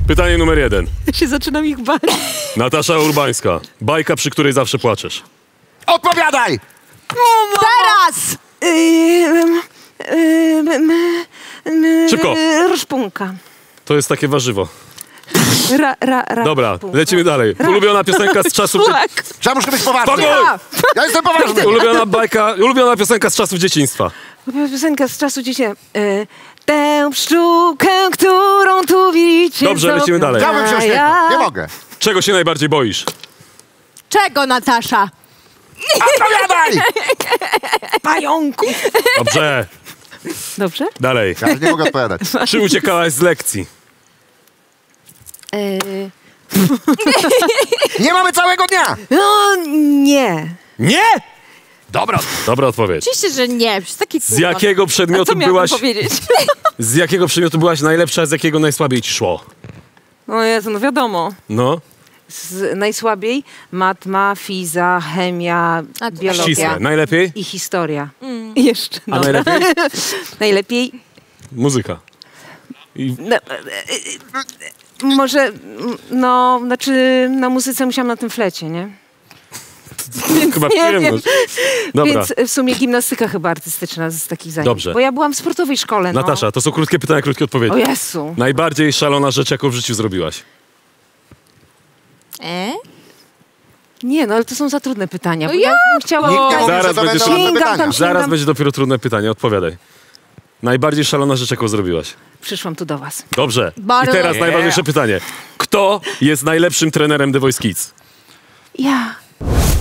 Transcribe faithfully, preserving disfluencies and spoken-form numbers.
Pytanie numer jeden. Ja się zaczynam ich bać. Natasza Urbańska. Bajka, przy której zawsze płaczesz. Odpowiadaj! Teraz! Ym, ym, ym, Szybko. Rszpunka. To jest takie warzywo. Ra, ra, ra, Dobra, szpunka. lecimy dalej. Ulubiona piosenka z czasów... Tak. Trzeba muszę być poważny. Spokój! Ja jestem poważny. Ulubiona bajka, ulubiona piosenka z czasów dzieciństwa. Piosenka z czasu dzieciństwa. Y, tę pszczółkę, którą tu widzicie. Dobrze, lecimy dalej. Chciałbym się uśmiechnąć. Nie mogę. Czego się najbardziej boisz? Czego, Natasza? Odpowiadaj! Pająku. Dobrze, Dobrze? dalej. Ja nie mogę odpowiadać. Czy uciekałaś z lekcji? Y, Nie mamy całego dnia! no nie. Nie! Dobra. Dobra odpowiedź. Oczywiście, że nie. Przecież taki Z jakiego przedmiotu Co miałam byłaś... powiedzieć? Z jakiego przedmiotu byłaś najlepsza, a z jakiego najsłabiej ci szło? O Jezu, no wiadomo. No, Z najsłabiej matma, fiza, chemia, A to biologia ścisłe. Najlepiej? i historia. I jeszcze. A No. najlepiej? Najlepiej. Muzyka. I No, e, e, może, m, no, znaczy na muzyce musiałam na tym flecie, nie? chyba nie przyjemność. Dobra. Więc w sumie gimnastyka chyba artystyczna z takich zajęć. Dobrze. Bo ja byłam w sportowej szkole, no. Natasza, to są krótkie pytania, krótkie odpowiedzi. O Jezu. Najbardziej szalona rzecz, jaką w życiu zrobiłaś? E? Nie, no ale to są za trudne pytania. No Bo ja bym chciała... Nikt nie mówi, Zaraz że to będziesz- będą łatwe Sięgam pytania. tam- Zaraz Sięgam. będzie dopiero trudne pytanie, odpowiadaj. Najbardziej szalona rzecz, jaką zrobiłaś? Przyszłam tu do was. Dobrze. Bardzo I teraz dobrze. najważniejsze pytanie. Kto jest najlepszym trenerem The Voice Kids? Ja.